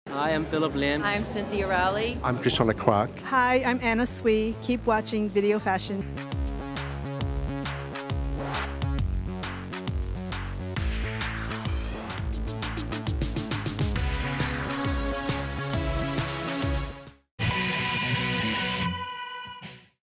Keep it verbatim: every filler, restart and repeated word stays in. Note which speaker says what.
Speaker 1: Hi, I'm Philip Lim.
Speaker 2: I'm Cynthia Rowley.
Speaker 3: I'm Krishna Kwak.
Speaker 4: Hi, I'm Anna Swee. Keep watching Video Fashion.